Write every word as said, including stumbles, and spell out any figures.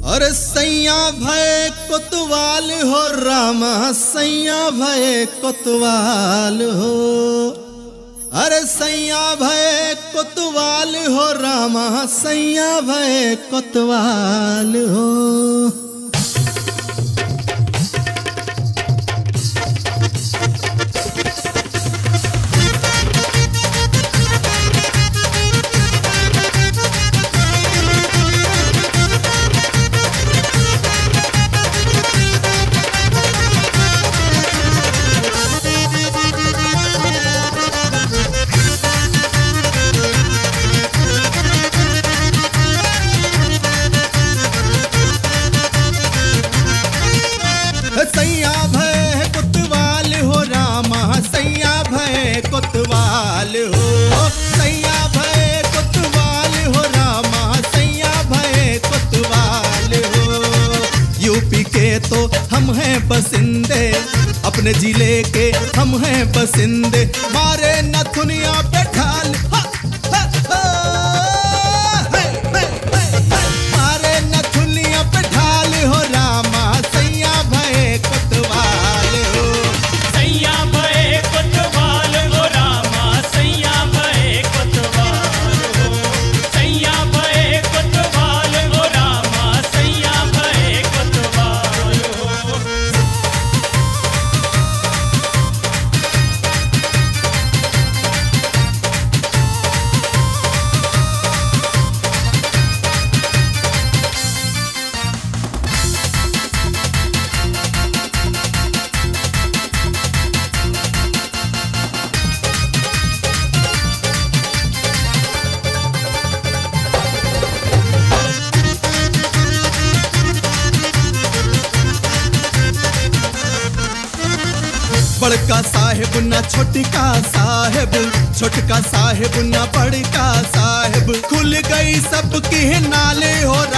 अरे सैया भय कोतवाल हो रामा सैया भय कोतवाल हो। अरे सैया भय कोतवाल हो रामा सैया भय कोतवाल हो। सैया भय कोतवाल हो रामा सैया भय कोतवाल हो। सैया भय कोतवाल हो रामा सैया भय कोतवाल हो। यूपी के तो हम हैं बसिंदे अपने जिले के हम हैं बसिंदे मारे नथुनिया पे ढाल हा, हा, हा, हे, हे, हे, हे। मारे नथुनिया पे ढाल हो रामा सैया भय कोतवाल हो। सैया भय कोतवाल हो रामा सैया भय कोतवाल हो। सैया भय कोतवाल हो रामा सैया भय कोतवाल हो। बड़का साहेब ना छोटका साहेब छोटका साहेब ना बड़का साहेब खुल गई सबकी नाले हो